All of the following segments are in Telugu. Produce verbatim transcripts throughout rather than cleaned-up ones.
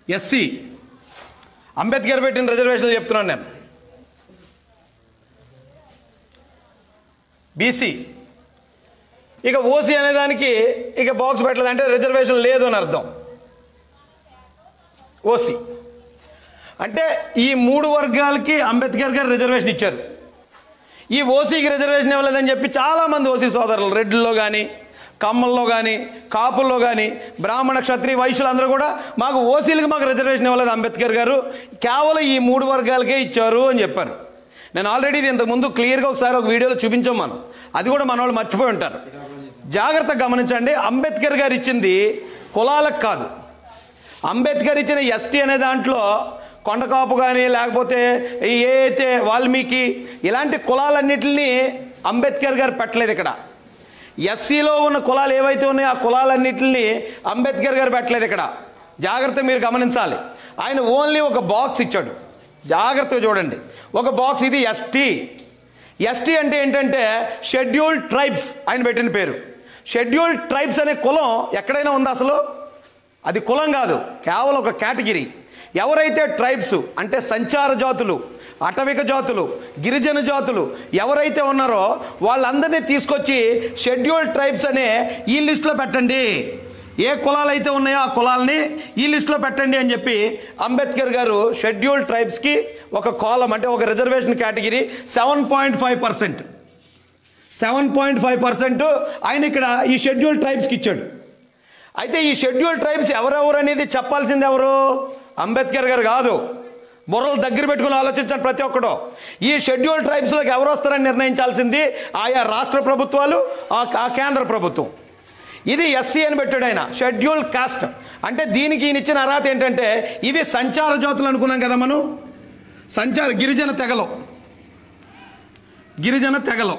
ఎస్సీ అంబేద్కర్ పెట్టిన రిజర్వేషన్లు చెప్తున్నాను నేను. బీసీ ఇక ఓసీ అనేదానికి ఇక బాక్స్ పెట్టలేదు అంటే రిజర్వేషన్ లేదు అని అర్థం. ఓసీ అంటే ఈ మూడు వర్గాలకి అంబేద్కర్ గారు రిజర్వేషన్ ఇచ్చారు. ఈ ఓసీకి రిజర్వేషన్ ఇవ్వలేదని చెప్పి చాలామంది ఓసీ సోదరులు రెడ్డిల్లో కానీ కమ్మల్లో కానీ కాపుల్లో కానీ బ్రాహ్మణ క్షత్రియ వైశ్యులు అందరూ కూడా మాకు ఓసీలకు మాకు రిజర్వేషన్ ఇవ్వలేదు అంబేద్కర్ గారు, కేవలం ఈ మూడు వర్గాలకే ఇచ్చారు అని చెప్పారు. నేను ఆల్రెడీ ఇది ఇంతకుముందు క్లియర్గా ఒకసారి ఒక వీడియోలో చూపించాం మనం, అది కూడా మన వాళ్ళు మర్చిపోయి ఉంటారు. జాగ్రత్తగా గమనించండి, అంబేద్కర్ గారు ఇచ్చింది కులాలకు కాదు. అంబేద్కర్ ఇచ్చిన ఎస్టీ అనే దాంట్లో కొండకాపు కానీ లేకపోతే ఏ అయితే వాల్మీకి ఇలాంటి కులాలన్నింటినీ అంబేద్కర్ గారు పెట్టలేదు. ఇక్కడ ఎస్సీలో ఉన్న కులాలు ఏవైతే ఉన్నాయో ఆ కులాలన్నింటినీ అంబేద్కర్ గారు పెట్టలేదు. ఇక్కడ జాగ్రత్త మీరు గమనించాలి. ఆయన ఓన్లీ ఒక బాక్స్ ఇచ్చాడు, జాగ్రత్తగా చూడండి. ఒక బాక్స్, ఇది ఎస్టీ. ఎస్టీ అంటే ఏంటంటే షెడ్యూల్డ్ ట్రైబ్స్ ఆయన పెట్టిన పేరు. షెడ్యూల్డ్ ట్రైబ్స్ అనే కులం ఎక్కడైనా ఉందా అసలు? అది కులం కాదు, కేవలం ఒక కేటగిరీ. ఎవరైతే ట్రైబ్స్ అంటే సంచార జాతులు, అటవిక జాతులు, గిరిజన జాతులు ఎవరైతే ఉన్నారో వాళ్ళందరినీ తీసుకొచ్చి షెడ్యూల్డ్ ట్రైబ్స్ అనే ఈ లిస్టులో పెట్టండి. ఏ కులాలు అయితే ఉన్నాయో ఆ కులాలని ఈ లిస్టులో పెట్టండి అని చెప్పి అంబేద్కర్ గారు షెడ్యూల్డ్ ట్రైబ్స్కి ఒక కాలం అంటే ఒక reservation category seven point five percent seven point five percent ఆయన ఇక్కడ ఈ షెడ్యూల్డ్ ట్రైబ్స్కి ఇచ్చాడు. అయితే ఈ షెడ్యూల్డ్ ట్రైబ్స్ ఎవరెవరు అనేది చెప్పాల్సింది ఎవరు? అంబేద్కర్ గారు కాదు. బుర్రలు దగ్గర పెట్టుకుని ఆలోచించండి ప్రతి ఒక్కడు. ఈ షెడ్యూల్డ్ ట్రైబ్స్లోకి ఎవరు వస్తారని నిర్ణయించాల్సింది ఆయా రాష్ట్ర ప్రభుత్వాలు, ఆ కేంద్ర ప్రభుత్వం. ఇది ఎస్సీ అని పెట్టాడు ఆయన, షెడ్యూల్డ్ కాస్ట్. అంటే దీనికి ఈయన ఇచ్చిన అర్హత ఏంటంటే ఇవి సంచార జాతులు అనుకున్నాం కదా మనం. సంచార గిరిజన తెగలు, గిరిజన తెగలు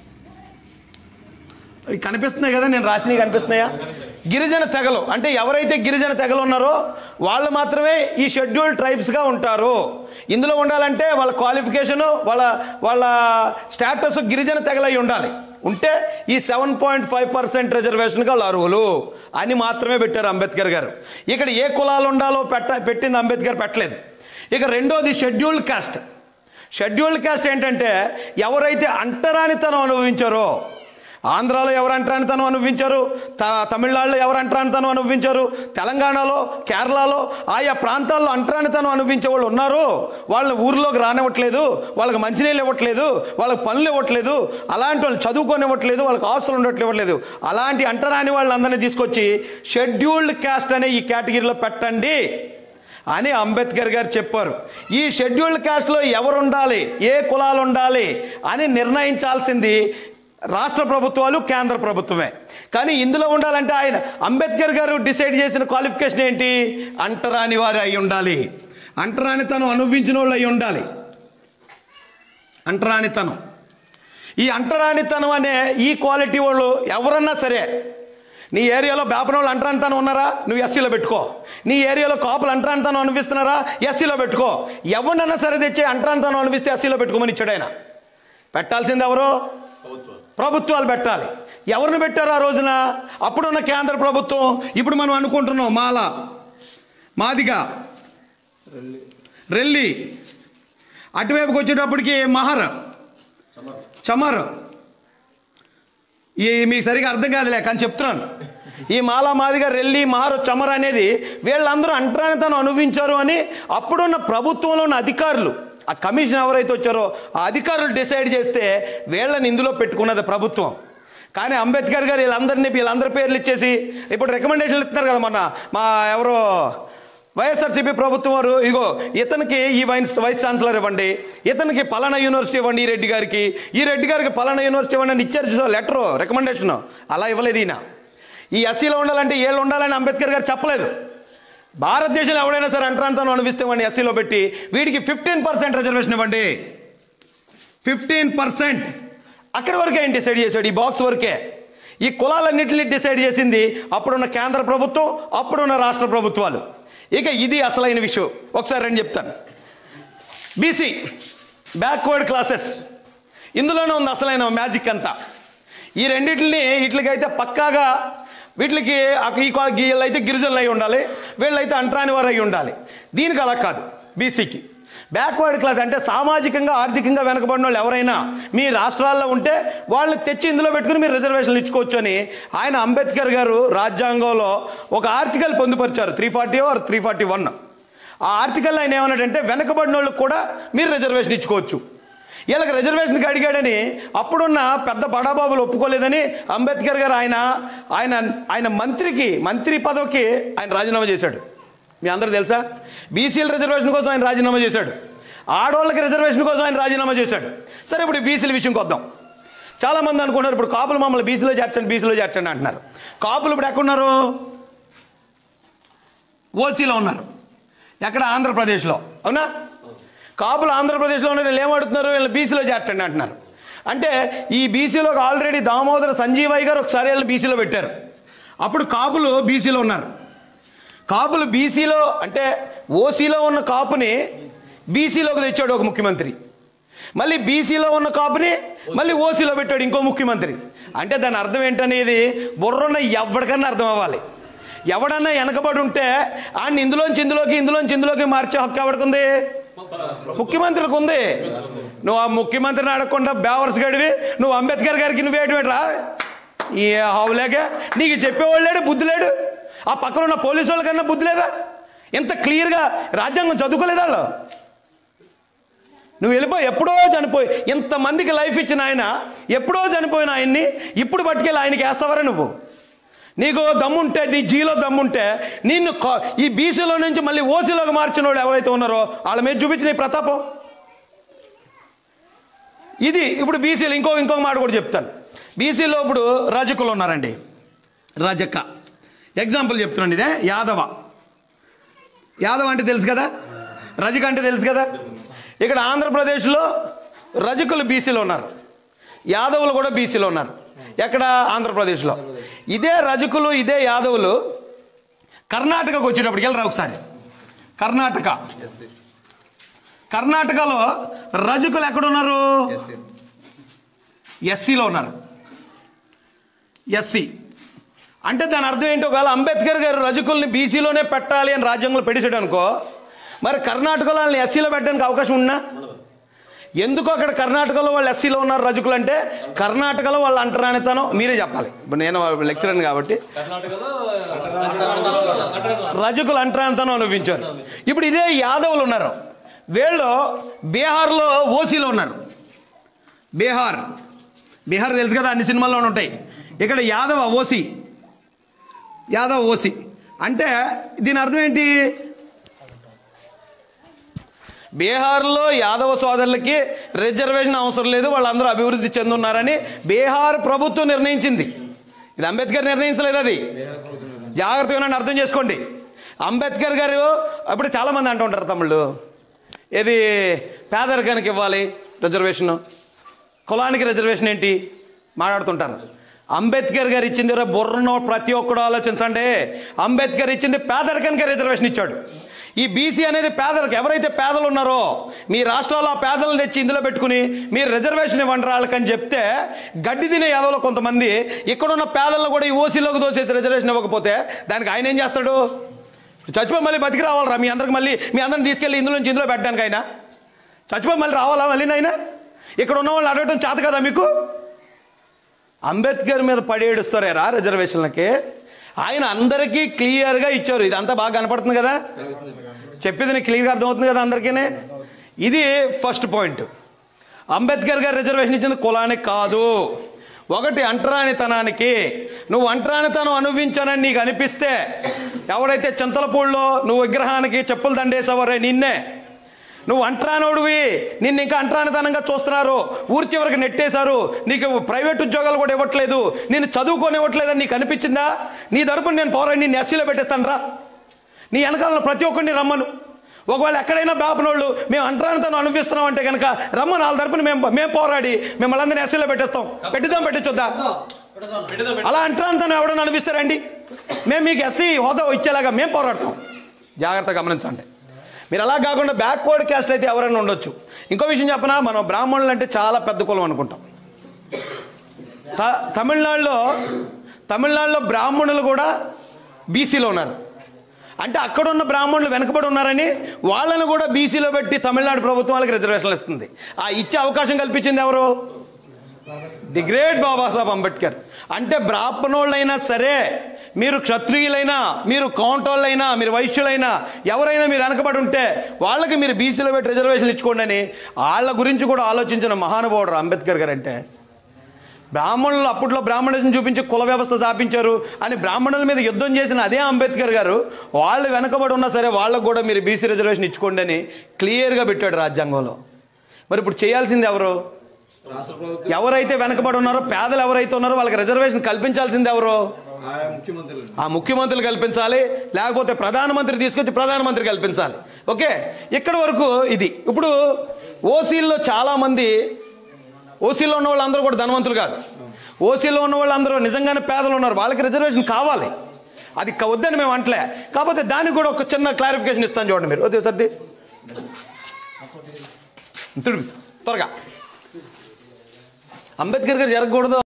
కనిపిస్తున్నాయి కదా, నేను రాసినవి కనిపిస్తున్నాయా? గిరిజన తెగలు అంటే ఎవరైతే గిరిజన తెగలు ఉన్నారో వాళ్ళు మాత్రమే ఈ షెడ్యూల్డ్ ట్రైబ్స్గా ఉంటారు. ఇందులో ఉండాలంటే వాళ్ళ క్వాలిఫికేషను, వాళ్ళ వాళ్ళ స్టేటస్ గిరిజన తెగలై ఉండాలి. ఉంటే ఈ సెవెన్ పాయింట్ ఫైవ్ పర్సెంట్ రిజర్వేషన్గా అర్హులు అని మాత్రమే పెట్టారు అంబేద్కర్ గారు. ఇక్కడ ఏ కులాలు ఉండాలో పెట్ట పెట్టింది అంబేద్కర్ పెట్టలేదు. ఇక రెండోది షెడ్యూల్డ్ కాస్ట్. షెడ్యూల్డ్ కాస్ట్ ఏంటంటే ఎవరైతే అంటరానితనం అనుభవించారో, ఆంధ్రాలో ఎవరు అంటరానితనం అనుభవించారు, తమిళనాడులో ఎవరు అంటరానితనం అనుభవించారు, తెలంగాణలో, కేరళలో ఆయా ప్రాంతాల్లో అంటరానితనం అనుభవించే వాళ్ళు ఉన్నారు. వాళ్ళని ఊరిలోకి రానివ్వట్లేదు, వాళ్ళకి మంచినీళ్ళు ఇవ్వట్లేదు, వాళ్ళకి పనులు ఇవ్వట్లేదు, అలాంటి వాళ్ళు చదువుకోనివ్వట్లేదు, వాళ్ళకి ఆస్తులు ఉండట్లేదు. అలాంటి అంటరాని వాళ్ళందరినీ తీసుకొచ్చి షెడ్యూల్డ్ కాస్ట్ అనే ఈ కేటగిరీలో పెట్టండి అని అంబేద్కర్ గారు చెప్పారు. ఈ షెడ్యూల్డ్ కాస్ట్లో ఎవరు ఉండాలి, ఏ కులాలు ఉండాలి అని నిర్ణయించాల్సింది రాష్ట్ర ప్రభుత్వాలు, కేంద్ర ప్రభుత్వమే. కానీ ఇందులో ఉండాలంటే ఆయన అంబేద్కర్ గారు డిసైడ్ చేసిన క్వాలిఫికేషన్ ఏంటి? అంటరాని వారు అయి ఉండాలి, అంటరానితనం అనుభవించిన వాళ్ళు అయి ఉండాలి. అంటరానితనం, ఈ అంటరానితనం అనే ఈ క్వాలిటీ వాళ్ళు ఎవరన్నా సరే, నీ ఏరియాలో బేపన వాళ్ళు అంటరానితనం ఉన్నారా, నువ్వు ఎస్సీలో పెట్టుకో. నీ ఏరియాలో కాపులు అంటరానితనం అనిపిస్తున్నారా, ఎస్సీలో పెట్టుకో. ఎవరినన్నా సరే తెచ్చి అంటరానితనం అనిపిస్తే ఎస్సీలో పెట్టుకోమని ఇచ్చాడు ఆయన. పెట్టాల్సింది ఎవరు? ప్రభుత్వాలు పెట్టాలి. ఎవరిని పెట్టారు ఆ రోజున? అప్పుడున్న కేంద్ర ప్రభుత్వం. ఇప్పుడు మనం అనుకుంటున్నాం మాల, మాదిగ, రెల్లి, అటువైపుకి వచ్చేటప్పటికి మహర్, చమర్. ఈ మీకు సరిగా అర్థం కాదులే కానీ చెప్తున్నాను. ఈ మాల, మాదిగ, రెల్లి, మహర్, చమర్ అనేది వీళ్ళందరూ అంటరానితనం అనుభవించారు అని అప్పుడున్న ప్రభుత్వంలో ఉన్న అధికారులు, ఆ కమిషన్ ఎవరైతే వచ్చారో ఆ అధికారులు డిసైడ్ చేస్తే వీళ్ళని ఇందులో పెట్టుకున్నది ప్రభుత్వం. కానీ అంబేద్కర్ గారు వీళ్ళందరినీ వీళ్ళందరి పేర్లు ఇచ్చేసి ఇప్పుడు రికమెండేషన్లు ఇస్తున్నారు కదా. మొన్న మా ఎవరో వైఎస్ఆర్సీపీ ప్రభుత్వం వారు, ఇగో ఇతనికి ఈ వైస్ వైస్ ఛాన్సలర్ ఇవ్వండి, ఇతనికి పలానా యూనివర్సిటీ ఇవ్వండి, ఈ రెడ్డి గారికి, ఈ రెడ్డి గారికి పలానా యూనివర్సిటీ ఇవ్వండి అని ఇచ్చారు లెటరు, రికమెండేషన్. అలా ఇవ్వలేదు ఈయన. ఈ ఎస్సీలో ఉండాలంటే ఏళ్ళు ఉండాలని అంబేద్కర్ గారు చెప్పలేదు. భారతదేశంలో ఎవడైనా సరే అంటరానితనం అనిపిస్తే వాడిని ఎస్సీలో పెట్టి వీడికి ఫిఫ్టీన్ పర్సెంట్ రిజర్వేషన్ ఇవ్వండి. ఫిఫ్టీన్ పర్సెంట్ అక్కడి వరకే ఆయన డిసైడ్ చేశాడు, ఈ బాక్స్ వరకే. ఈ కులాలన్నింటినీ డిసైడ్ చేసింది అప్పుడున్న కేంద్ర ప్రభుత్వం, అప్పుడున్న రాష్ట్ర ప్రభుత్వాలు. ఇక ఇది అసలైన విషయం. ఒకసారి రెండు చెప్తాను. బీసీ బ్యాక్వర్డ్ క్లాసెస్, ఇందులోనే ఉంది అసలైన మ్యాజిక్ అంతా. ఈ రెండింటిని ఇట్లకైతే పక్కాగా వీటికి ఈ వీళ్ళైతే గిరిజనులు అయి ఉండాలి, వీళ్ళైతే అంటరాని వారు అయి ఉండాలి. దీనికి అలా కాదు. బీసీకి బ్యాక్వర్డ్ క్లాస్ అంటే సామాజికంగా ఆర్థికంగా వెనకబడిన వాళ్ళు ఎవరైనా మీ రాష్ట్రాల్లో ఉంటే వాళ్ళని తెచ్చి ఇందులో పెట్టుకుని మీరు రిజర్వేషన్లు ఇచ్చుకోవచ్చు అని ఆయన అంబేద్కర్ గారు రాజ్యాంగంలో ఒక ఆర్టికల్ పొందుపరిచారు, three forty or three forty one. ఆ ఆర్టికల్ ఆయన ఏమన్నాడంటే వెనకబడిన వాళ్ళకి కూడా మీరు రిజర్వేషన్ ఇచ్చుకోవచ్చు. వీళ్ళకి రిజర్వేషన్కి అడిగాడని అప్పుడున్న పెద్ద బడాబాబులు ఒప్పుకోలేదని అంబేద్కర్ గారు ఆయన ఆయన ఆయన మంత్రికి మంత్రి పదవికి ఆయన రాజీనామా చేశాడు. మీ అందరూ తెలుసా? బీసీల రిజర్వేషన్ కోసం ఆయన రాజీనామా చేశాడు, ఆడవాళ్ళకి రిజర్వేషన్ కోసం ఆయన రాజీనామా చేశాడు. సరే, ఇప్పుడు బీసీల విషయంకి వద్దాం. చాలామంది అనుకుంటారు ఇప్పుడు కాపులు మమ్మల్ని బీసీలో చేర్చండి బీసీలో చేర్చండి అంటున్నారు. కాపులు ఇప్పుడు ఎక్కడున్నారు? ఓసీలో ఉన్నారు. ఎక్కడ? ఆంధ్రప్రదేశ్లో. అవునా? కాపులు ఆంధ్రప్రదేశ్లో ఉన్న వీళ్ళు ఏమడుతున్నారు? వీళ్ళు బీసీలో చేర్చండి అంటున్నారు. అంటే ఈ బీసీలోకి ఆల్రెడీ దామోదర సంజీవయ్య గారు ఒకసారి వీళ్ళు బీసీలో పెట్టారు. అప్పుడు కాపులు బీసీలో ఉన్నారు. కాపులు బీసీలో అంటే ఓసీలో ఉన్న కాపుని బీసీలోకి తెచ్చాడు ఒక ముఖ్యమంత్రి, మళ్ళీ బీసీలో ఉన్న కాపుని మళ్ళీ ఓసీలో పెట్టాడు ఇంకో ముఖ్యమంత్రి. అంటే దాని అర్థం ఏంటనేది బుర్రన్న ఎవరికన్నా అర్థం అవ్వాలి. ఎవడన్నా వెనకబడి ఉంటే ఆయన ఇందులోంచి ఇందులోకి ఇందులోంచి ఇందులోకి మార్చే హక్కు ఎవరికి? ముఖ్యమంత్రికి ఉంది. నువ్వు ఆ ముఖ్యమంత్రిని అడగకుండా బేవర్స్ గడివి నువ్వు అంబేద్కర్ గారికి నువ్వేటివేట్రా ఈ హావులేక నీకు చెప్పేవాళ్ళేడు, బుద్ధి లేడు. ఆ పక్కన ఉన్న పోలీసు వాళ్ళకన్నా బుద్ధి లేదా? ఎంత క్లియర్గా రాజ్యాంగం చదువుకోలేదా వాళ్ళు? నువ్వు వెళ్ళిపోయి ఎప్పుడో చనిపోయి ఇంతమందికి లైఫ్ ఇచ్చిన ఆయన ఎప్పుడో చనిపోయిన ఆయన్ని ఇప్పుడు పట్టుకెళ్ళి ఆయనకి వేస్తావరా నువ్వు? నీకు దమ్ముంటే, నీ జీలో దమ్ముంటే నిన్ను ఈ బీసీలో నుంచి మళ్ళీ ఓసీలోకి మార్చిన వాళ్ళు ఎవరైతే ఉన్నారో వాళ్ళ మీద చూపించిన ఈ ప్రతాపం ఇది. ఇప్పుడు బీసీలు ఇంకో ఇంకొక మాట కూడా చెప్తాను. బీసీలో ఇప్పుడు రజకులు ఉన్నారండి. రజక ఎగ్జాంపుల్ చెప్తున్నాను. ఇదే యాదవ. యాదవ అంటే తెలుసు కదా, రజక అంటే తెలుసు కదా. ఇక్కడ ఆంధ్రప్రదేశ్లో రజకులు బీసీలో ఉన్నారు, యాదవులు కూడా బీసీలో ఉన్నారు. ఎక్కడ? ఆంధ్రప్రదేశ్లో. ఇదే రజకులు ఇదే యాదవులు కర్ణాటకకు వచ్చేటప్పటికి వెళ్ళరా ఒకసారి. కర్ణాటక కర్ణాటకలో రజకులు ఎక్కడున్నారు? ఎస్సీలో ఉన్నారు. ఎస్సీ అంటే దాని అర్థం ఏంటో ఒకవేళ అంబేద్కర్ గారు రజకుల్ని బీసీలోనే పెట్టాలి అని రాజ్యాంగంలో పెట్టేసాడు అనుకో, మరి కర్ణాటకలో వాళ్ళని ఎస్సీలో పెట్టడానికి అవకాశం ఉన్నా? ఎందుకు అక్కడ కర్ణాటకలో వాళ్ళు ఎస్సీలో ఉన్నారు రజకులు అంటే? కర్ణాటకలో వాళ్ళు అంటరానితనం మీరే చెప్పాలి. ఇప్పుడు నేను లెక్చరర్ కాబట్టి రజకులు అంటరానితనం అనుభవించారు. ఇప్పుడు ఇదే యాదవులు ఉన్నారు, వీళ్ళు బీహార్లో ఓసీలో ఉన్నారు. బీహార్ బీహార్ తెలుసు కదా, అన్ని సినిమాల్లో ఉంటాయి. ఇక్కడ యాదవ ఓసీ, యాదవ్ ఓసీ అంటే దీని అర్థం ఏంటి? బీహార్లో యాదవ సోదరులకి రిజర్వేషన్ అవసరం లేదు, వాళ్ళందరూ అభివృద్ధి చెందున్నారని బీహార్ ప్రభుత్వం నిర్ణయించింది. ఇది అంబేద్కర్ నిర్ణయించలేదు, అది జాగ్రత్తగా అర్థం చేసుకోండి. అంబేద్కర్ గారు అప్పుడు చాలామంది అంటూ ఉంటారు తమ్ముళ్ళు, ఏది పేదరికానికి ఇవ్వాలి రిజర్వేషను, కులానికి రిజర్వేషన్ ఏంటి మాట్లాడుతుంటారు. అంబేద్కర్ గారు ఇచ్చింది బుర్రను ప్రతి ఒక్కడు ఆలోచించండి. అంబేద్కర్ ఇచ్చింది పేదరికానికి రిజర్వేషన్ ఇచ్చాడు. ఈ బీసీ అనేది పేదలకు, ఎవరైతే పేదలు ఉన్నారో మీ రాష్ట్రాల్లో ఆ పేదలను తెచ్చి ఇందులో పెట్టుకుని మీరు రిజర్వేషన్ ఇవ్వండి వాళ్ళకని చెప్తే గడ్డి తినే యాదవులు కొంతమంది ఇక్కడున్న పేదలను కూడా ఈ ఓసీలోకి దోసేసి రిజర్వేషన్ ఇవ్వకపోతే దానికి ఆయన ఏం చేస్తాడు? చచ్చిపోయి మళ్ళీ బతికి రావాలరా మీ అందరికి, మళ్ళీ మీ అందరిని తీసుకెళ్ళి ఇందులో నుంచి ఇందులో పెట్టడానికి ఆయన చచ్చిపోయి మళ్ళీ రావాలా మళ్ళీ నాయన? ఇక్కడ ఉన్న వాళ్ళు అడగటం చేత కదా మీకు? అంబేద్కర్ మీద పడేడుస్తారా రిజర్వేషన్లకి? ఆయన అందరికీ క్లియర్గా ఇచ్చారు. ఇదంతా బాగా కనపడుతుంది కదా, చెప్పేది నీకు క్లియర్గా అర్థమవుతుంది కదా అందరికీ. ఇది ఫస్ట్ పాయింట్. అంబేద్కర్ గారు రిజర్వేషన్ ఇచ్చింది కులానికి కాదు, ఒకటి అంటరానితనానికి. నువ్వు అంటరానితనం అనుభవించానని నీకు అనిపిస్తే, ఎవరైతే చింతలపూడిలో నువ్వు విగ్రహానికి చెప్పులు దండేసావరే నిన్నే, నువ్వు అంటరానోడివి, నిన్ను ఇంకా అంటరానితనంగా చూస్తున్నారు, ఊరి చివరికి నెట్టేశారు, నీకు ప్రైవేట్ ఉద్యోగాలు కూడా ఇవ్వట్లేదు, నేను చదువుకోనివ్వట్లేదని నీకు అనిపించిందా? నీ తరపున నేను పోరాడి నిన్ను ఎస్సీలో పెట్టేస్తాను రా, నీ వెనకాల ప్రతి ఒక్కరిని రమ్మను. ఒకవేళ ఎక్కడైనా బాపనోళ్ళు మేము అంటరానితనం అనిపిస్తున్నాం అంటే కనుక రమ్మను, వాళ్ళ తరపున మేము మేము పోరాడి మిమ్మల్ని అందరినీ ఎస్సీలో పెట్టేస్తాం. పెట్టిద్దాం, పెట్టించొద్దా? అలా అంటరానితనం ఎవడన్నా అనిపిస్తారండి? మేము మీకు ఎస్సీ హోదా ఇచ్చేలాగా మేము పోరాడతాం. జాగ్రత్తగా గమనించండి. మీరు అలా కాకుండా బ్యాక్వర్డ్ క్యాస్ట్ అయితే ఎవరైనా ఉండొచ్చు. ఇంకో విషయం చెప్పనా, మనం బ్రాహ్మణులు అంటే చాలా పెద్ద కులం అనుకుంటాం. త తమిళనాడులో తమిళనాడులో బ్రాహ్మణులు కూడా బీసీలో ఉన్నారు. అంటే అక్కడున్న బ్రాహ్మణులు వెనకబడి ఉన్నారని వాళ్ళని కూడా బీసీలో పెట్టి తమిళనాడు ప్రభుత్వం వాళ్ళకి రిజర్వేషన్లు ఇస్తుంది. ఆ ఇచ్చే అవకాశం కల్పించింది ఎవరు? The great Babasaheb Ambedkar. అంటే బ్రాహ్మణోళ్ళైనా సరే, మీరు క్షత్రియులైనా, మీరు కౌంటోళ్ళైనా, మీరు వైశ్యులైనా, ఎవరైనా మీరు వెనకబడి ఉంటే వాళ్ళకి మీరు బీసీలో పెట్టి రిజర్వేషన్లు ఇచ్చుకోండి అని వాళ్ళ గురించి కూడా ఆలోచించిన మహానుభావుడు అంబేద్కర్ గారు. అంటే బ్రాహ్మణులు అప్పట్లో బ్రాహ్మణులను చూపించి కుల వ్యవస్థ స్థాపించారు అని బ్రాహ్మణుల మీద యుద్ధం చేసిన అదే అంబేద్కర్ గారు వాళ్ళు వెనకబడి ఉన్నా సరే వాళ్ళకు కూడా మీరు బీసీ రిజర్వేషన్ ఇచ్చుకోండి అని క్లియర్గా పెట్టాడు రాజ్యాంగంలో. మరి ఇప్పుడు చేయాల్సింది ఎవరు? ఎవరైతే వెనకబడి ఉన్నారో, పేదలు ఎవరైతే ఉన్నారో వాళ్ళకి రిజర్వేషన్ కల్పించాల్సింది ఎవరు? ఆ ముఖ్యమంత్రులు కల్పించాలి, లేకపోతే ప్రధానమంత్రి తీసుకొచ్చి ప్రధానమంత్రి కల్పించాలి. ఓకే, ఇక్కడ వరకు ఇది. ఇప్పుడు ఓసీల్లో చాలామంది, ఓసీలో ఉన్న వాళ్ళందరూ కూడా ధనవంతులు కాదు. ఓసీలో ఉన్న వాళ్ళందరూ నిజంగానే పేదలు ఉన్నారు, వాళ్ళకి రిజర్వేషన్ కావాలి. అది వద్దని మేము అంటలే, కాకపోతే దానికి కూడా ఒక చిన్న క్లారిఫికేషన్ ఇస్తాను చూడండి మీరు. వద్దు సర్ది త్వరగా. అంబేద్కర్ గారు జరగకూడదు